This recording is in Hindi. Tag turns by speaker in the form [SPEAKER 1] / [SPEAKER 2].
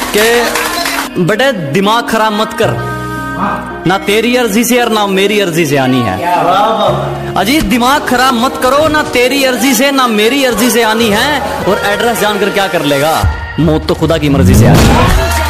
[SPEAKER 1] कि बड़े दिमाग खराब मत कर, ना तेरी अर्जी से और ना मेरी अर्जी से आनी है। अजी दिमाग खराब मत करो, ना तेरी अर्जी से ना मेरी अर्जी से आनी है। और एड्रेस जानकर क्या कर लेगा, मौत तो खुदा की मर्जी से आनी है।